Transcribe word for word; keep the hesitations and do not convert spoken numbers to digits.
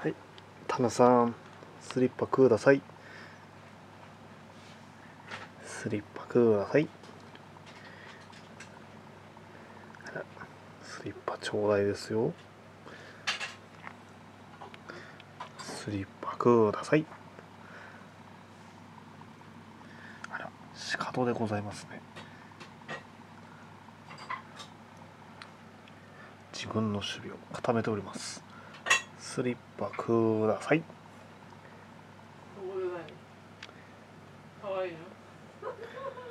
はい、タナさん、スリッパください。スリッパください。スリッパちょうだいですよ。スリッパください。あら、仕方でございますね。自分の守備を固めております。スリッパください。 かわいいな。